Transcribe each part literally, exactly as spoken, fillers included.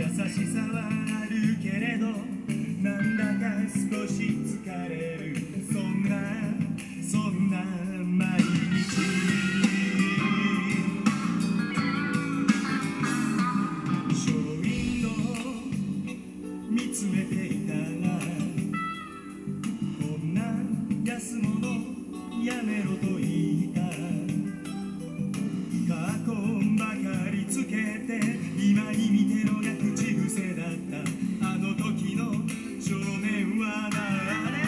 しさはあるけれどなんだか少し疲れる、そんなそんな毎日。ショーウィンドウ見つめていたら、こんな安物やめろと言った。過去ばかりつけて今に見てろが口癖だった。あの時の少年は誰？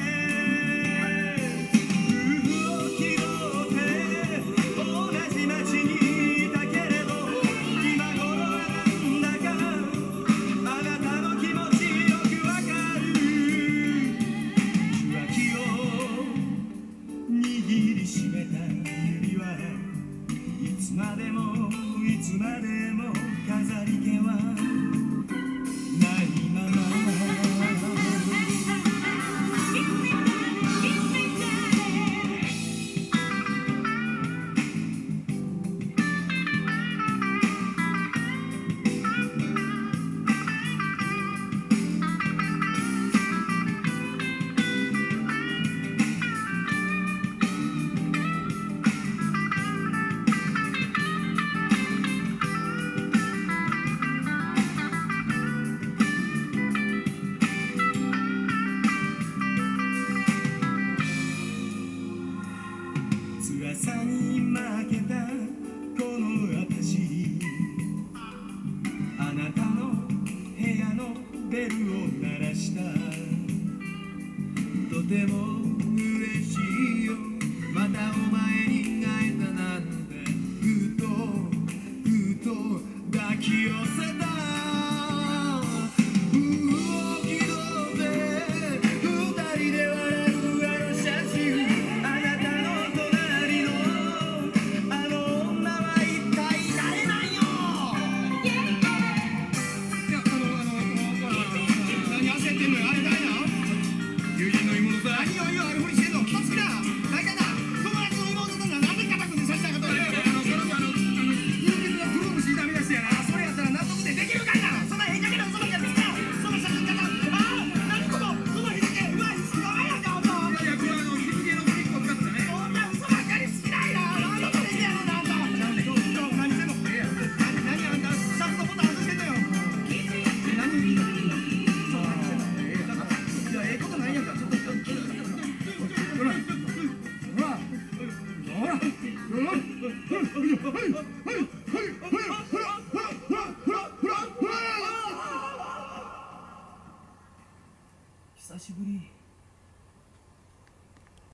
動き取って同じ街にいたけれど今頃はなんだかあなたの気持ちよくわかる。受話器を握りしめた指はいつまでもいつまでも飾り気はないまま。辛に負けたこの私、あなたの部屋のベルを鳴らした。とても嬉しいよ、またお前に会えたなんて。ふとふと抱き寄せた。久しぶり。